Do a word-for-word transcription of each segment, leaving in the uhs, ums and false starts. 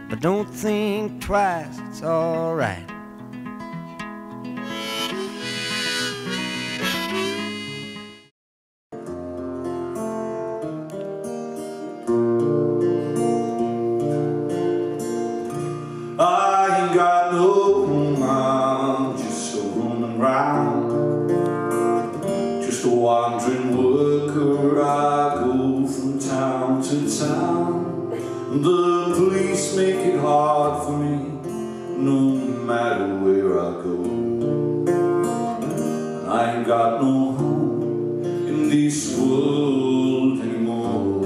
but don't think twice, it's alright. I ain't got no home, I'm just a roaming round, just a wandering worker. I go from town to town. The police make it hard for me, no matter where I go. I ain't got no home in this world anymore.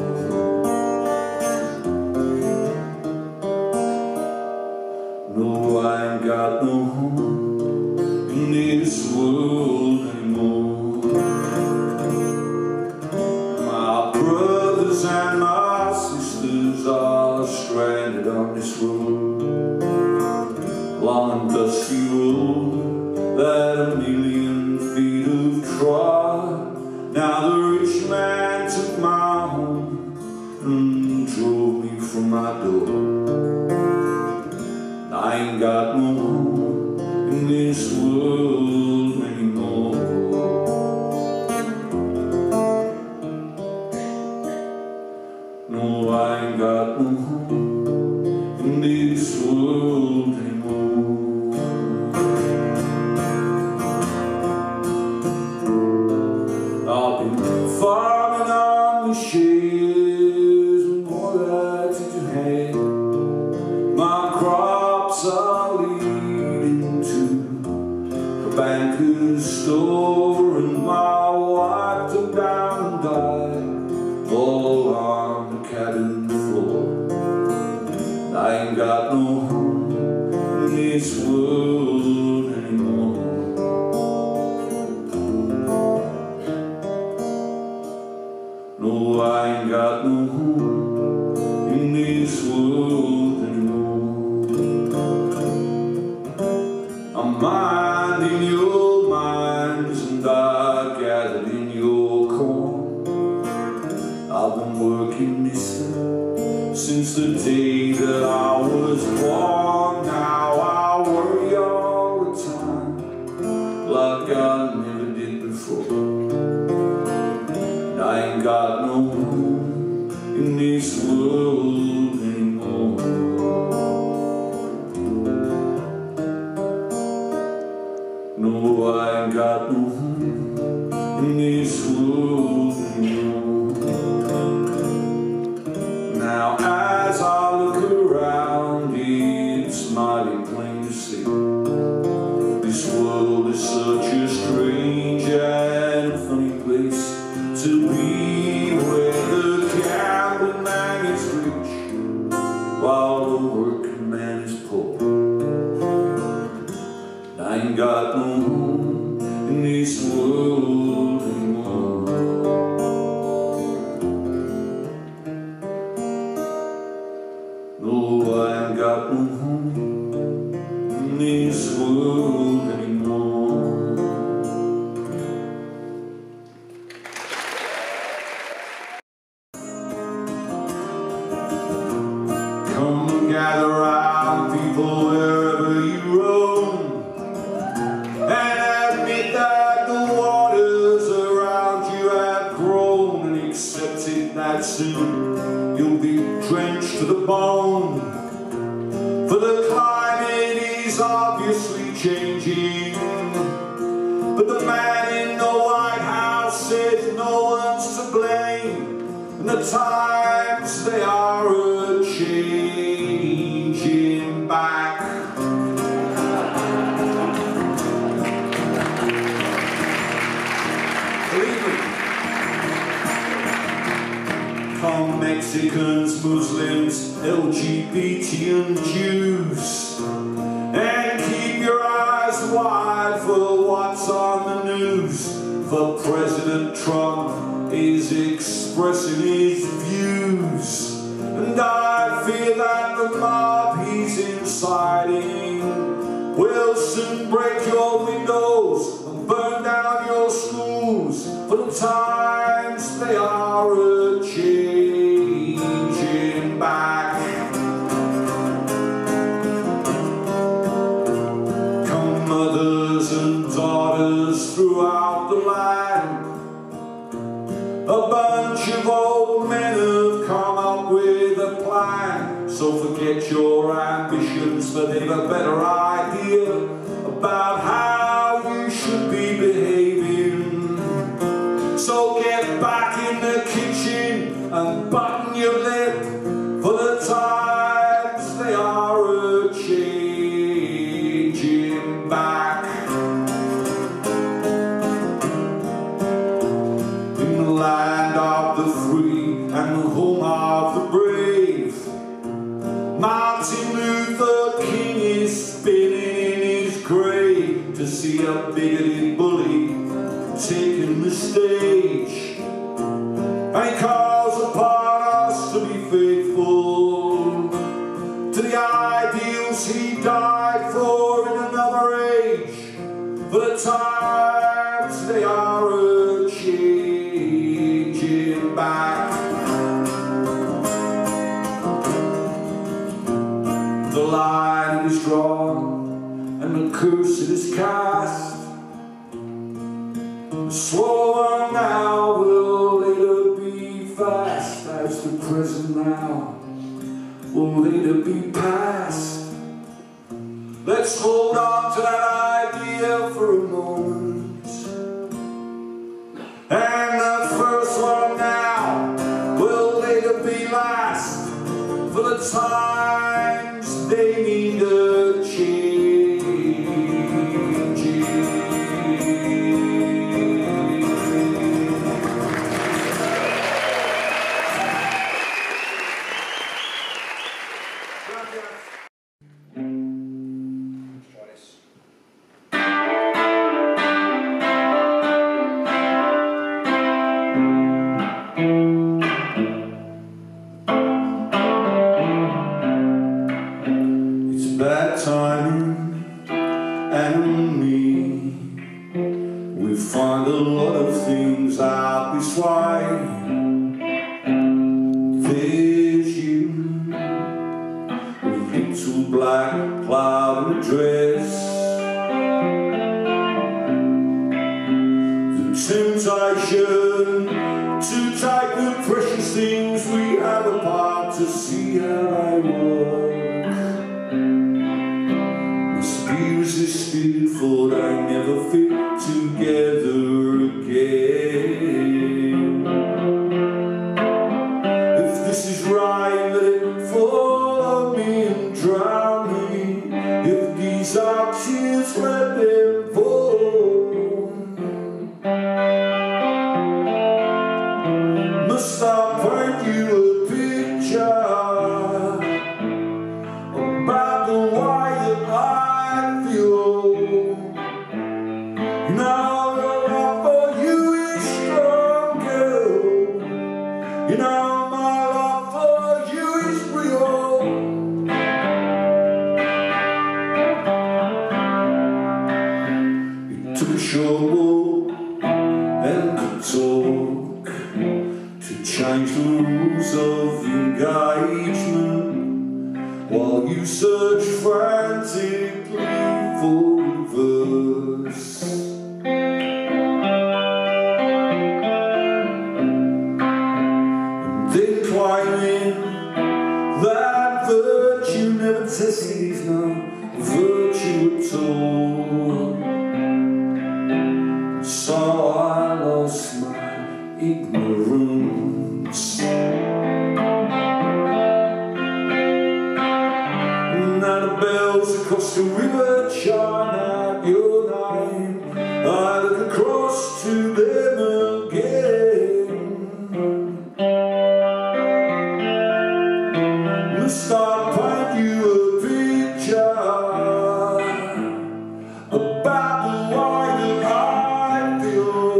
No, I ain't got no home in this world anymore. My brothers and my sisters are stranded on this road, long and dusty road that a million feet have trod. Now the rich man took my home and drove me from my door. I ain't got no home in this world anymore. No, I ain't got no home in this world anymore. I've been farming on the shares and all that to hay. My crops are leading to a banker's store, and my wife took down and died all on the cabin floor. I ain't got no home in this world anymore. No, I ain't got no home in this world anymore. I'm minding your minds and I gathered in your corn. I've been working, mister, since the day that I was born. Now I worry all the time like I never did before. I ain't got no home in this world anymore. No, I ain't got no home in this world anymore. Now as I look around, it's mighty plain to see this world is such a strange and funny place to be, where the gambling man is rich while the working man is poor. I ain't got no home in this world anymore. No, I ain't got no home in this world anymore. Come gather round, people, wherever you roam, and admit that the waters around you have grown, and accept it that soon you'll be drenched to the bone. For the climate is obviously changing, but the man in the White House says no one's to blame, and the times they are a-changing back. Come Mexicans, Muslims, L G B T and Jews, and keep your eyes wide for what's on the news. For President Trump is expressing his views, and I fear that the mob he's inciting will soon break your windows and burn down your schools. For the times they are a-changing back. So forget your ambitions, but they've a better idea about how you should be behaving. So get back in the kitchen and button your lip, for the times they are a-changing back. In the land of the free and the home of the brave, Martin Luther King is spinning in his grave to see a bigoted bully taking the stage. And he calls upon us to be faithful to the ideals he died for in another age, for the times they are a-changing back. The line is drawn and the curse is cast. The slow one now will later be fast, as the present now will later be past. Let's hold on to that idea for a moment. And the first one now will later be last, for the times they need a change. Bad timing and me, we find a lot of things out this way. There's you, a little black cloud in a dress. The temptation to take the precious things we have apart to see how they work. Be resisted, for they never fit together again. If this is right, let it follow me and drown me. If these are tears, let them fall. Must I paint you a picture about the way that I now the love for you is strong, girl. You know my love for you is real. It took a short walk and could talk to change the rules of engagement, while you search frantically for reverse. And then claiming that virtue never tested no virtue at all. So I lost my ignorance. Now the bells across the river chime out your name. I look across to them again. Must I paint you a picture about the way that I feel?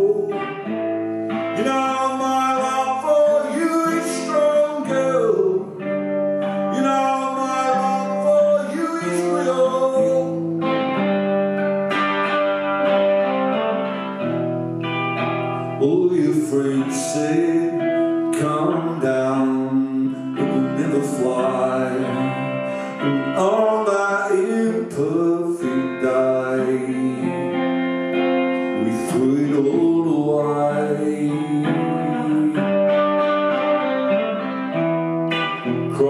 You know my love for you is strong, girl. You know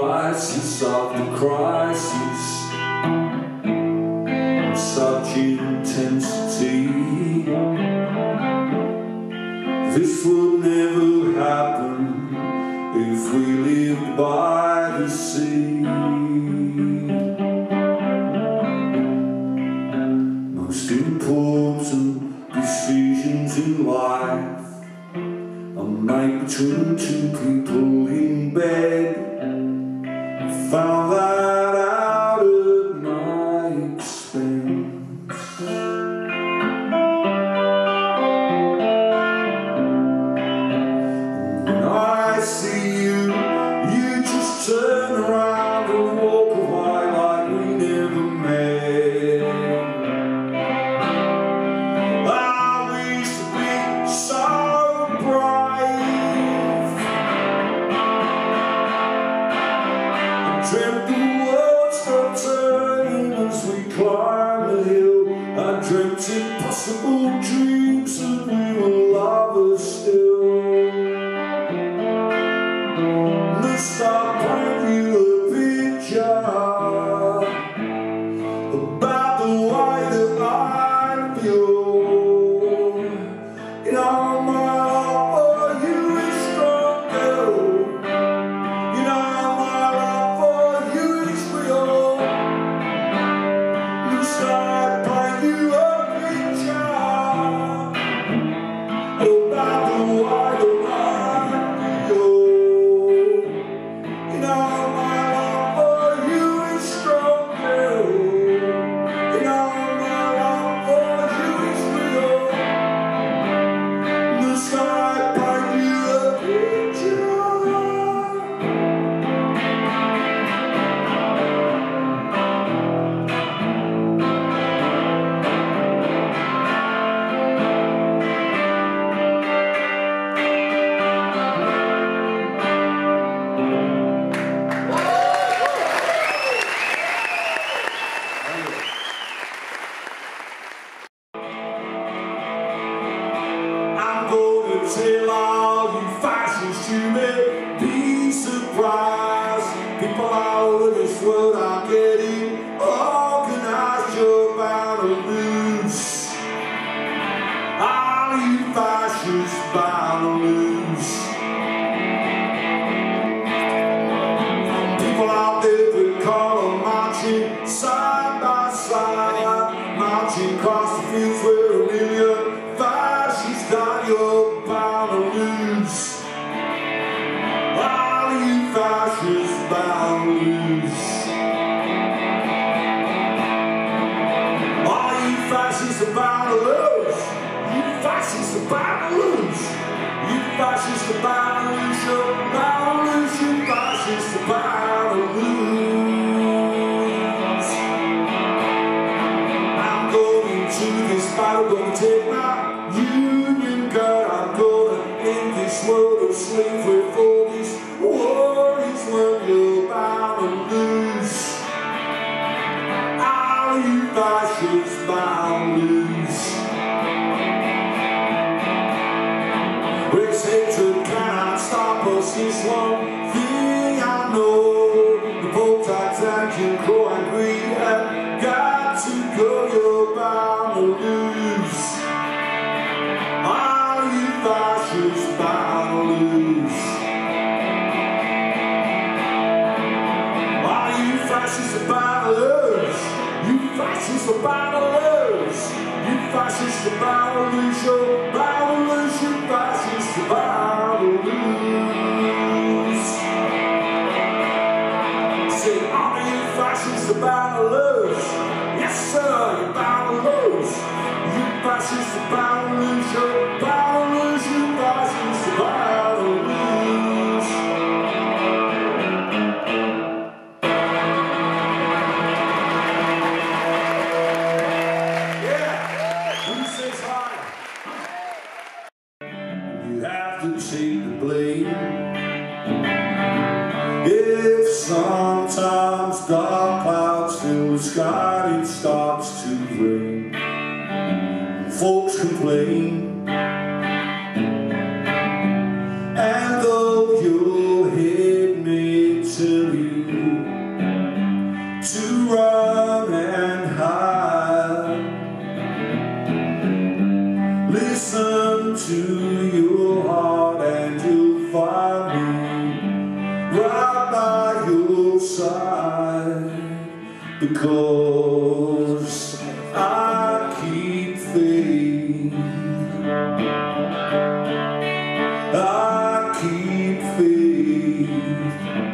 crisis after crisis, such intensity. This would never happen if we lived by the sea. Most important decisions in life are made between two people in bed. I found that out at my expense. When I see you, you just turn around and walk away like we never met. I used to be so brave, I dreamt the world stopped turning as we climbed the hill. I dreamt impossible dreams that we were lovers still. Must I paint you a picture about the way that I feel? You know my love for you is strong, girl. You know my love for you is real. Must I paint you a picture about the way that I feel? You know my love for you is strong, girl. You know my love for you is real. Must I paint you a picture? I'm gonna tell all you fascists you may be surprised. People all over this world are getting organized. You're bound to lose. All you fascists bound to lose. People out there that call them marching side by side, marching across the fields where a million fascists died. You're bound to lose. All you fascists bound to lose. All you fascists are bound to lose. You fascists are bound to lose. You fascists are bound to lose. You're bound to lose. You fascists are bound to lose. I'm going to this battle, gonna take my Union gun. I'm gonna end this world of slavery for this war is when you're bound to lose. All you fascists bound to lose. Race hatred cannot stop us. This one thing I know: the boat Titanic and crow and greed have got to go. You're bound to lose. All you fascists bound to lose. All you fascists are bound to lose. You fascists are bound to lose. You fascists are bound to lose. You're bound to lose. You fascists are bound to lose. Say, all you fascists are bound to lose. Yes, sir, you're bound to lose. You fascists are bound to lose. You're bound to lose. You fascists are bound to lose. Yeah, who says hi? You have to take the blame. If sometimes dark clouds fill the sky and it starts to rain, folks complain, and though your head may tell you side, because I keep faith. I keep faith.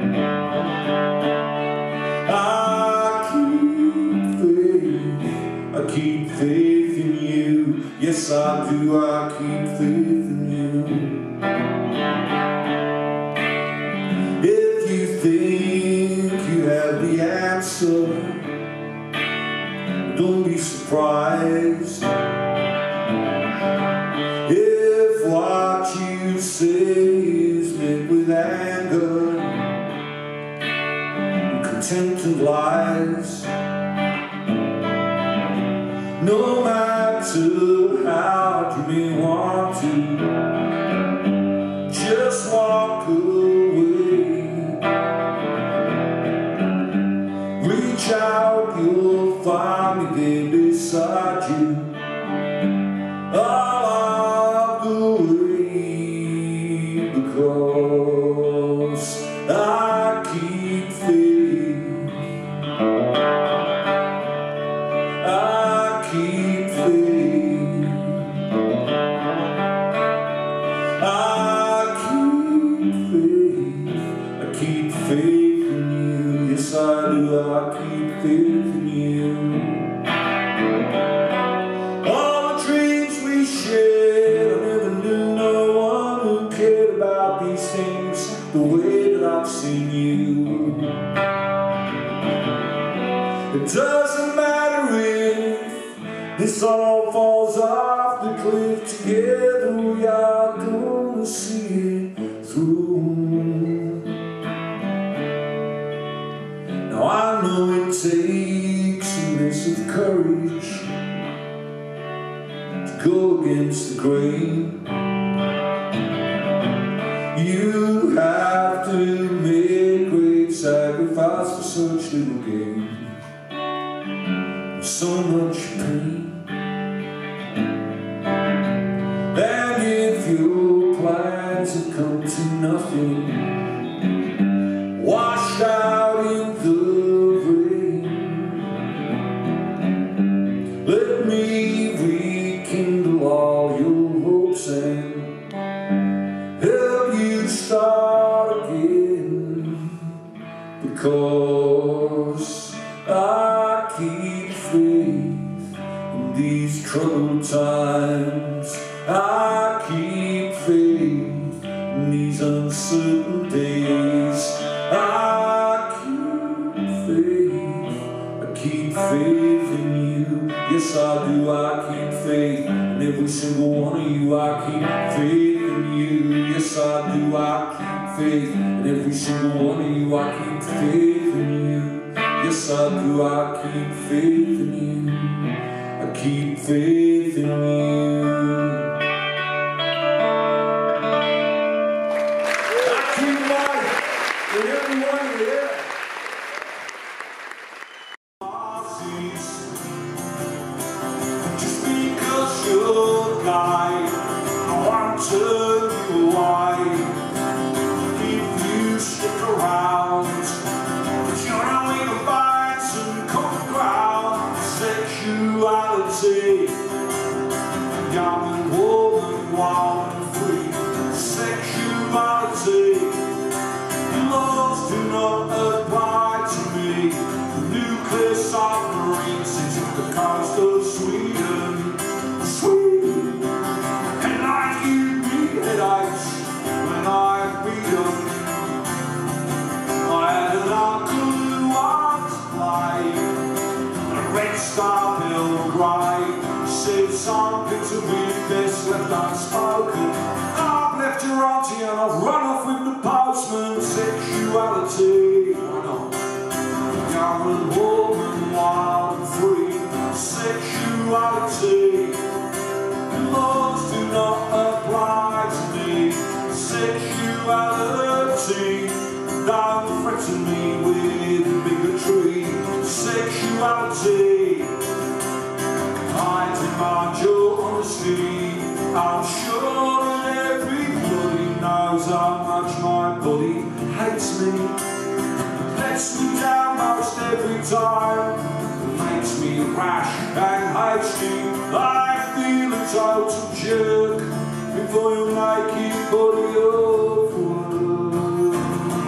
I keep faith. I keep faith in you. Yes, I do. I keep faith in you. If you think you have the answer, don't be surprised if what you say is met with anger and contempt and lies. No matter how you may want to, just walk away. Reach out, you'll find me there beside you all of the way, because I keep faith. I keep faith. I keep faith. I keep faith in you. Yes, I do. I keep faith in you. All the dreams we shared, I never knew no one who cared about these things the way that I've seen you. It doesn't matter if this all falls off the cliff. Together we are gonna see it through. Now I know it takes a mess of courage to go against the grain. You have to make great sacrifice for such little gain. So much pain. And if your plans have come to nothing, washed out in the rain, let me rekindle all your hopes and help you start again, because I keep faith in these troubled times. I keep faith in these uncertain days. I keep faith. I keep faith in you. Yes, I do. I keep faith in every single one of you. I keep faith in you. Yes, I do. I keep faith in every single one of you. I keep faith in you. Yes, I do. I keep faith in you. I keep faith in you. I keep life in every one of you. Just because you're a guy, I want to turn you away. If you stick around, you're only to find some common ground. Sexuality, young and woman, wild and free. Sexuality, laws do not apply to me. Nuclear submarines into the coast of Sweden, Sweden. And I give me headaches when I beat them. I had an uncle who wanted to play a red star bill grey. Said something to me best left unspoken. I've left your auntie and I've run off with the postman. Sexuality, why not? Young and woman, wild and free. Sexuality, laws do not apply to me. Sexuality, don't threaten me with bigotry. Sexuality, I demand your honesty. I'm sure that everybody knows how much my body hates me, lets me down. almost every time. It makes me rash and hasty. I feel a total jerk before you make it body of work.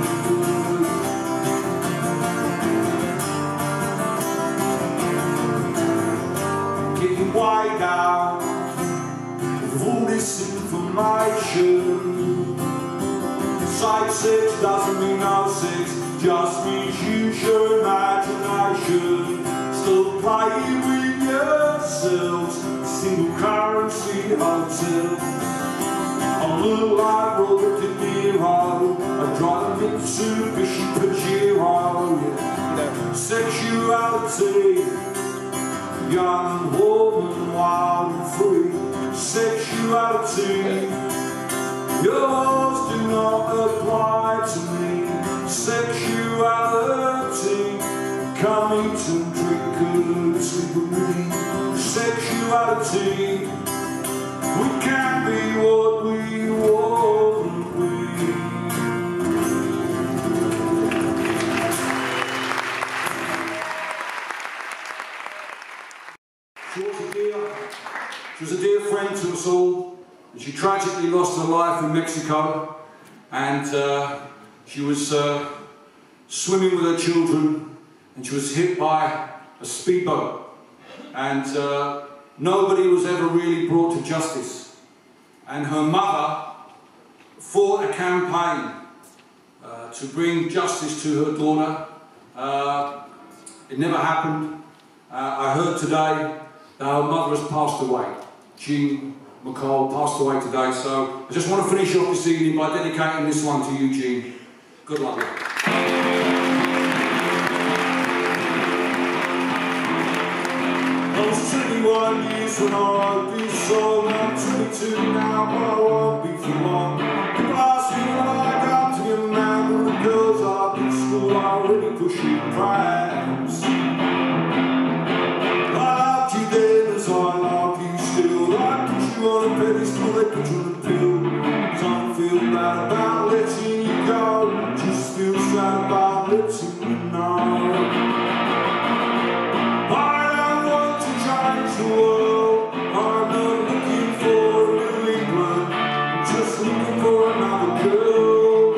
Getting way down with all this information. Side sex doesn't mean no sex, just means use your imagination. Still playing with yourselves, single currency hotel. I look like Robert De Niro, I drive a Mitsubishi Pajero. Yeah. Sexuality, young and warm, wild and free. Sexuality, yours do not apply to me. Sexuality, come eat and drink and sleep with me. Sexuality, we can be what we want to be. She was a dear, she was a dear friend to us all. She tragically lost her life in Mexico, and uh, she was uh, swimming with her children, and she was hit by a speedboat, and uh, nobody was ever really brought to justice. And her mother fought a campaign uh, to bring justice to her daughter. Uh, it never happened. Uh, I heard today that her mother has passed away. Jean McCall passed away today, so I just want to finish off this evening by dedicating this one to you, Jean. Good luck. I was twenty-one years when I wrote this song. I'm twenty-two now, but I won't be for long. People ask me when I come to your man, when the girls up in school are already pushing prams. I loved you then as I love you still. I put you on a pedestal, they put you on a pill. Don't feel bad about letting you go, just feel sad about letting you know. I don't want to change the world, I'm not looking for a New England, I'm just looking for another girl.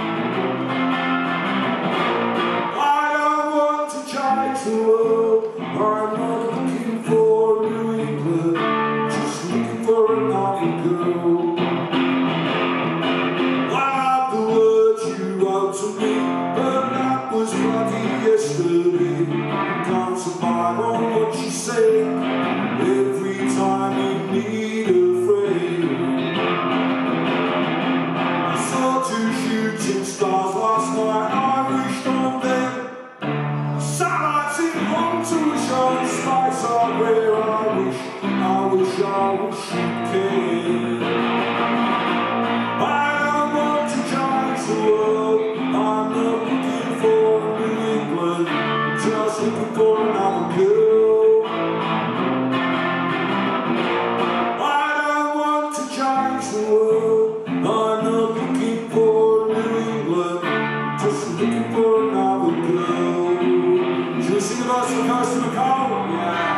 I don't want to change the world, I'm not looking for a New England, just looking for another girl. I love the words you wrote to me, but that was bloody yesterday. You can't survive on what you say every time you need a friend. I saw two shooting stars last night, I wished on them. Satellites in home to wish on space are where I wish, I wish, I wish you cared. I don't want to change the world, I'm not looking for New England, I'm just looking for another girl. I don't want to change the world, I'm not looking for New England, I'm just looking for another girl. Should we sing the verse of Coast McCall? Yeah.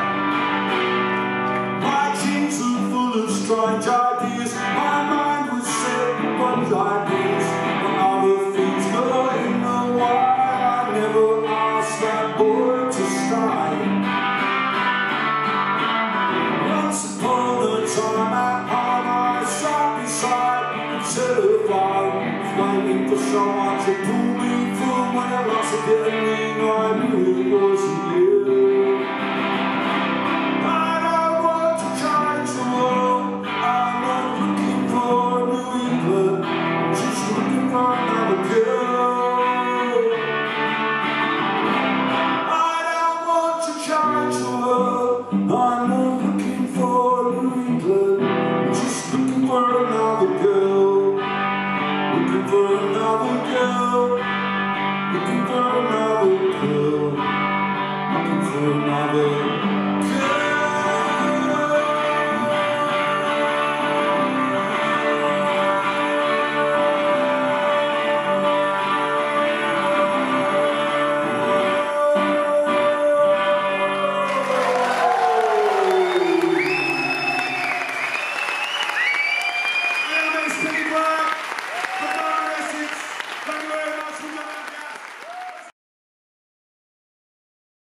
My jeans are full of strange ideas, my mind was set on ideas, but other things got in the way. I never asked that boy to stay. Once upon a time at home I sat beside the telephone, waiting for someone to pull me from where I was getting. I knew it wasn't you. I don't want to change the world, I'm not looking for New England, I'm just looking for another girl. I don't want to change the world, I'm not looking for New England, I'm just looking for another girl. Looking for another girl, looking for another girl, looking for another